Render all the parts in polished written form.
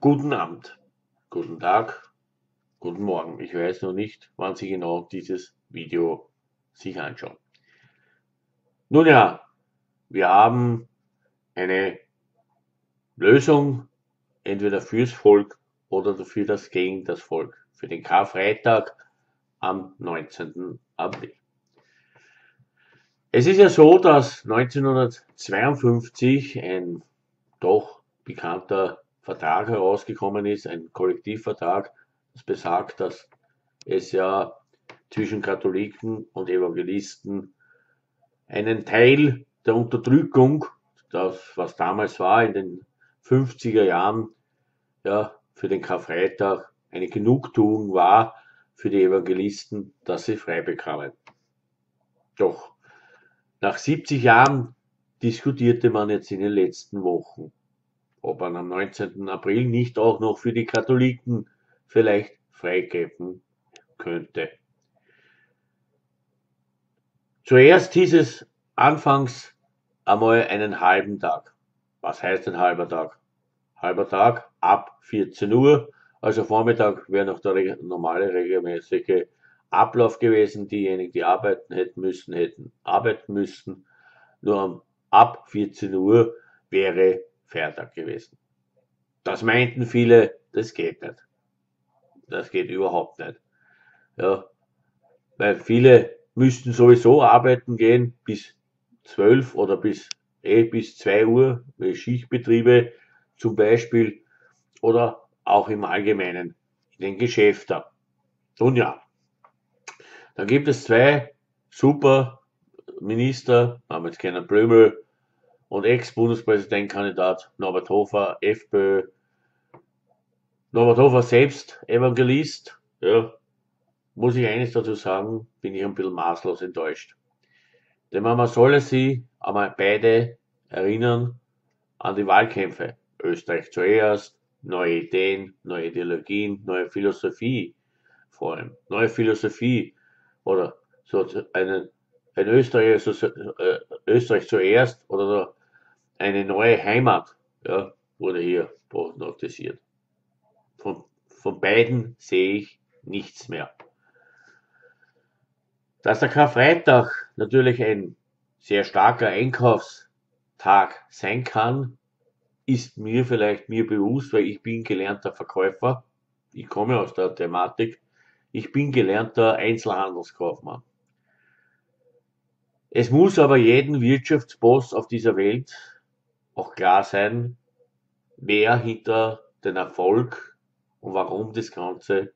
Guten Abend, guten Tag, guten Morgen. Ich weiß noch nicht, wann Sie genau dieses Video sich anschauen. Nun ja, wir haben eine Lösung entweder fürs Volk oder für gegen das Volk, für den Karfreitag am 19. April. Es ist ja so, dass 1952 ein doch bekannter Vertrag herausgekommen ist, ein Kollektivvertrag, das besagt, dass es ja zwischen Katholiken und Evangelisten einen Teil der Unterdrückung, das was damals war in den 50er Jahren, ja, für den Karfreitag eine Genugtuung war für die Evangelisten, dass sie frei bekamen. Doch nach 70 Jahren diskutierte man jetzt in den letzten Wochen, ob man am 19. April nicht auch noch für die Katholiken vielleicht freigeben könnte. Zuerst hieß es anfangs einmal einen halben Tag. Was heißt ein halber Tag? Halber Tag ab 14 Uhr, also Vormittag wäre noch der normale regelmäßige Ablauf gewesen. Diejenigen, die arbeiten hätten arbeiten müssen. Nur ab 14 Uhr wäre Feiertag gewesen. Das meinten viele, das geht nicht. Das geht überhaupt nicht. Ja, weil viele müssten sowieso arbeiten gehen bis 12 oder bis 2 Uhr, wie Schichtbetriebe zum Beispiel, oder auch im Allgemeinen in den Geschäften. Nun ja, da gibt es zwei super Minister, namens Kenan Blömel und Ex-Bundespräsidentkandidat Norbert Hofer, FPÖ. Norbert Hofer selbst Evangelist, ja, muss ich eines dazu sagen, bin ich ein bisschen maßlos enttäuscht. Denn man solle sie einmal beide erinnern an die Wahlkämpfe. Österreich zuerst, neue Ideen, neue Ideologien, neue Philosophie vor allem. Neue Philosophie oder so ein Österreich, Österreich zuerst oder so eine neue Heimat, ja, wurde hier prognostiziert. Von beiden sehe ich nichts mehr. Dass der Karfreitag natürlich ein sehr starker Einkaufstag sein kann, ist mir bewusst, weil ich bin gelernter Verkäufer. Ich komme aus der Thematik. Ich bin gelernter Einzelhandelskaufmann. Es muss aber jedem Wirtschaftsboss auf dieser Welt auch klar sein, wer hinter den Erfolg und warum das Ganze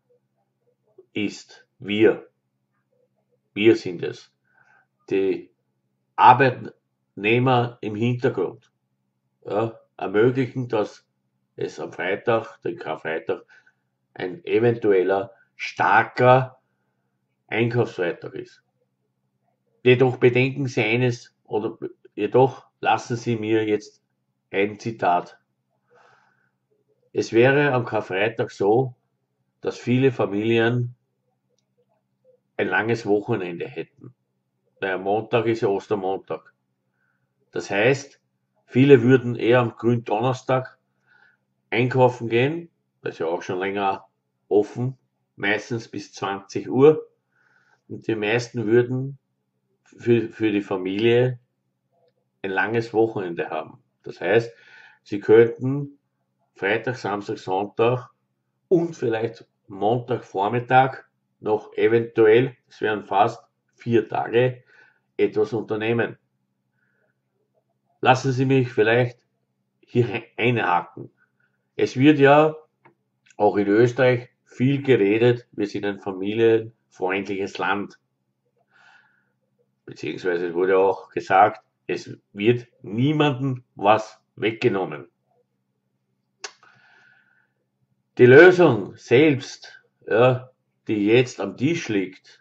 ist. Wir sind es. Die Arbeitnehmer im Hintergrund, ja, ermöglichen, dass es am Freitag, den Karfreitag, ein eventueller starker Einkaufsfreitag ist. Jedoch bedenken Sie eines, oder jedoch lassen Sie mir jetzt ein Zitat. Es wäre am Karfreitag so, dass viele Familien ein langes Wochenende hätten. Weil am Montag ist ja Ostermontag. Das heißt, viele würden eher am Gründonnerstag einkaufen gehen, das ist ja auch schon länger offen, meistens bis 20 Uhr. Und die meisten würden für die Familie ein langes Wochenende haben. Das heißt, sie könnten Freitag, Samstag, Sonntag und vielleicht Montagvormittag noch eventuell, es wären fast 4 Tage, etwas unternehmen. Lassen Sie mich vielleicht hier einhaken. Es wird ja auch in Österreich viel geredet, wir sind ein familienfreundliches Land. Beziehungsweise es wurde auch gesagt, es wird niemandem was weggenommen. Die Lösung selbst, ja, die jetzt am Tisch liegt,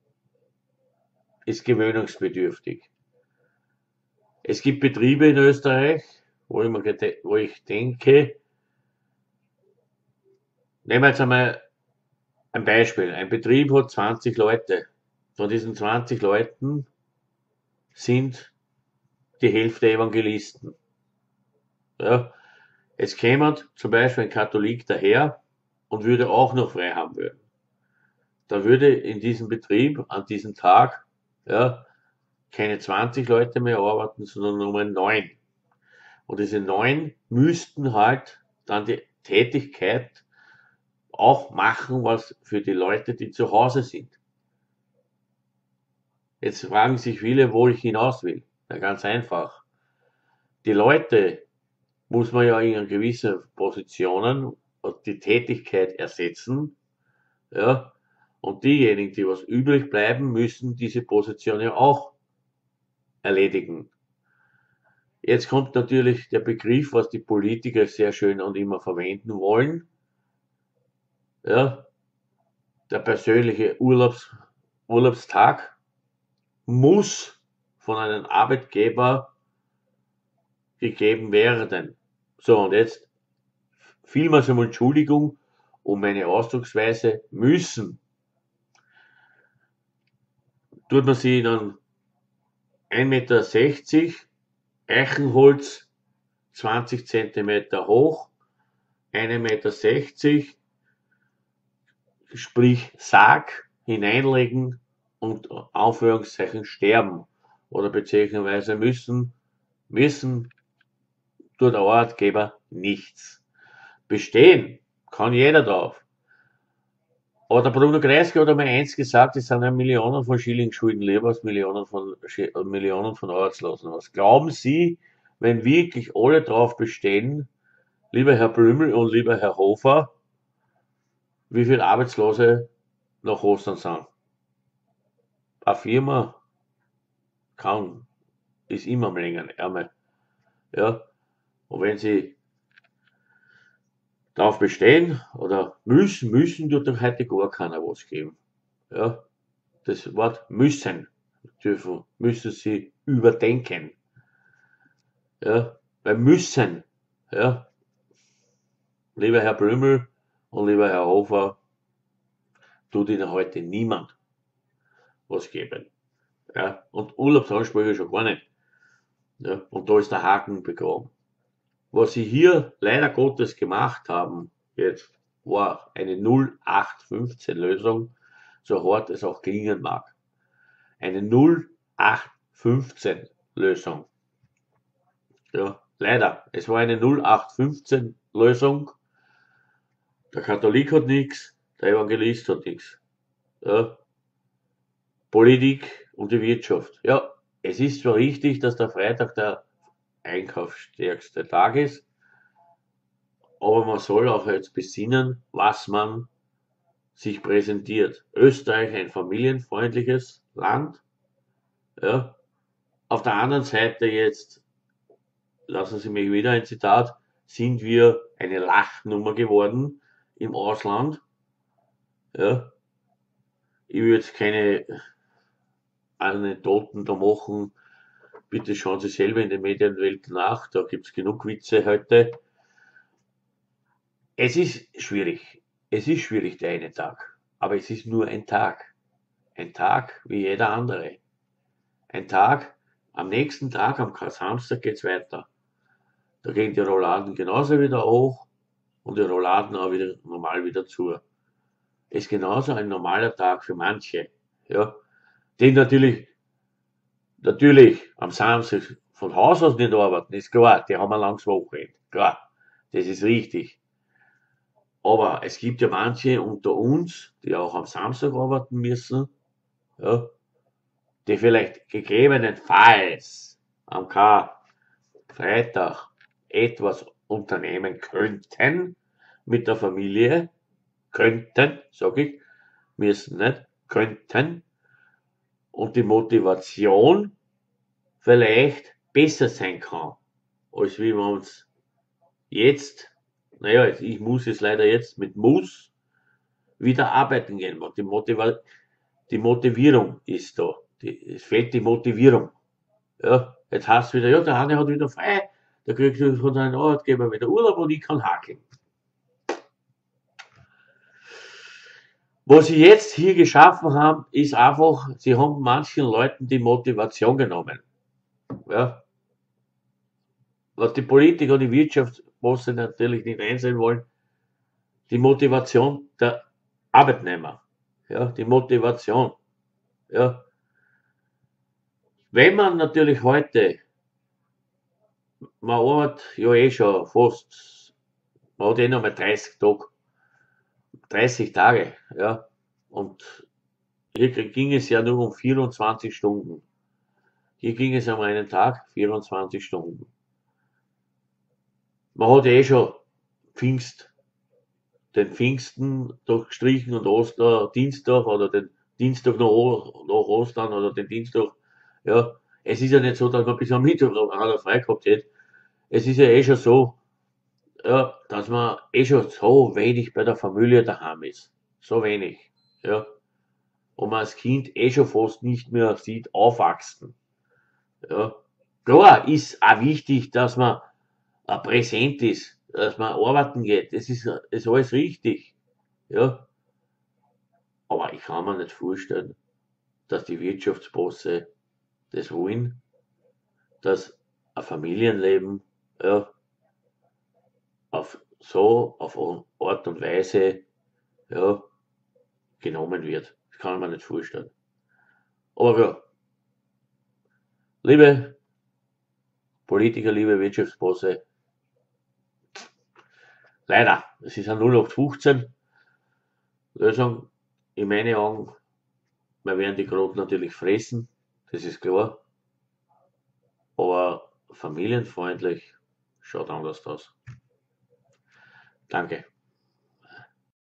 ist gewöhnungsbedürftig. Es gibt Betriebe in Österreich, wo ich denke, nehmen wir jetzt einmal ein Beispiel. Ein Betrieb hat 20 Leute. Von diesen 20 Leuten sind die Hälfte Evangelisten. Ja, Jetzt käme zum Beispiel ein Katholik daher und würde auch noch frei haben wollen. Da würde in diesem Betrieb an diesem Tag ja, keine 20 Leute mehr arbeiten, sondern nur 9. Und diese 9 müssten halt dann die Tätigkeit auch machen, was für die Leute, die zu Hause sind. Jetzt fragen sich viele, wo ich hinaus will. Ja, ganz einfach. Die Leute muss man ja in gewissen Positionen die Tätigkeit ersetzen, ja, und diejenigen, die was übrig bleiben, müssen diese Position ja auch erledigen. Jetzt kommt natürlich der Begriff, was die Politiker sehr schön und immer verwenden wollen, ja, der persönliche Urlaubstag muss von einem Arbeitgeber gegeben werden. So, und jetzt vielmals einmal Entschuldigung um meine Ausdrucksweise müssen. Tut man sie dann 1,60 Meter Eichenholz 20 Zentimeter hoch, 1,60 Meter, sprich Sarg hineinlegen und Anführungszeichen sterben oder beziehungsweise müssen tut der Arbeitgeber nichts. Bestehen kann jeder drauf. Aber der Bruno Kreisky hat einmal eins gesagt, es sind ja Millionen von Schilling-Schulden lieber als Millionen von Arbeitslosen. Was glauben Sie, wenn wirklich alle drauf bestehen, lieber Herr Blümel und lieber Herr Hofer, wie viele Arbeitslose nach Ostern sind? Eine Firma ist immer am längeren Ärmel. Ja? Und wenn Sie darauf bestehen oder müssen tut doch heute gar keiner was geben. Ja? Das Wort müssen müssen Sie überdenken. Ja? Weil müssen, ja, lieber Herr Blümel und lieber Herr Hofer, tut Ihnen heute niemand was geben. Ja? Und Urlaubsansprüche schon gar nicht. Ja? Und da ist der Haken begraben. Was sie hier leider Gottes gemacht haben, jetzt war eine 0815-Lösung, so hart es auch klingen mag. Eine 0815-Lösung. Ja, leider. Es war eine 0815-Lösung. Der Katholik hat nichts, der Evangelist hat nichts. Ja. Politik und die Wirtschaft. Ja, es ist zwar richtig, dass der Freitag der einkaufsstärkste Tag ist, aber man soll auch jetzt besinnen, was man sich präsentiert. Österreich ein familienfreundliches Land. Ja. Auf der anderen Seite jetzt, lassen Sie mich wieder ein Zitat, sind wir eine Lachnummer geworden im Ausland. Ja. Ich will jetzt keine Anekdoten da machen. Bitte schauen Sie selber in der Medienwelt nach, da gibt es genug Witze heute. Es ist schwierig. Es ist schwierig, der eine Tag. Aber es ist nur ein Tag. Ein Tag wie jeder andere. Ein Tag, am nächsten Tag, am Samstag geht's weiter. Da gehen die Rolladen genauso wieder hoch und die Rolladen auch wieder normal wieder zu. Ist genauso ein normaler Tag für manche. Ja, die natürlich am Samstag von Haus aus nicht arbeiten, ist klar, die haben ein langes Wochenende. Klar, das ist richtig. Aber es gibt ja manche unter uns, die auch am Samstag arbeiten müssen, ja, die vielleicht gegebenenfalls am Freitag etwas unternehmen könnten mit der Familie, könnten, sage ich, müssen nicht, könnten, und die Motivation vielleicht besser sein kann, als wie wir uns jetzt, naja, ich muss jetzt leider jetzt mit muss wieder arbeiten gehen. Die Motivierung ist da. Es fehlt die Motivierung. Ja, jetzt heißt es wieder, ja, der eine hat wieder frei, der kriegt von seinem Arbeitgeber wieder Urlaub und ich kann hakeln. Was sie jetzt hier geschaffen haben, ist einfach, sie haben manchen Leuten die Motivation genommen. Ja. Was die Politik und die Wirtschaft Wirtschaftsbosse natürlich nicht einsehen wollen, die Motivation der Arbeitnehmer. Ja, die Motivation. Ja. Wenn man natürlich heute, man arbeitet ja eh schon fast, man hat eh noch mal 30 Tage, 30 Tage, ja. Und hier ging es ja nur um 24 Stunden. Hier ging es um einen Tag, 24 Stunden. Man hat eh schon Pfingst, den Pfingsten durchgestrichen und Osterdienstag oder den Dienstag nach Ostern oder den Dienstag. Ja, es ist ja nicht so, dass man bis am Mittwoch noch frei gehabt hätte. Es ist ja eh schon so, ja, dass man eh schon so wenig bei der Familie daheim ist. So wenig. Ja. Und man als Kind eh schon fast nicht mehr sieht, aufwachsen. Ja. Klar ist auch wichtig, dass man präsent ist, dass man arbeiten geht. Das ist alles richtig. Ja. Aber ich kann mir nicht vorstellen, dass die Wirtschaftsbosse das wollen, dass ein Familienleben ja, auf Art und Weise ja, genommen wird. Das kann man nicht vorstellen. Aber ja, liebe Politiker, liebe Wirtschaftsbosse, leider, es ist ein 0815 Lösung. In meinen Augen, wir werden die Groten natürlich fressen, das ist klar. Aber familienfreundlich schaut anders aus. Danke.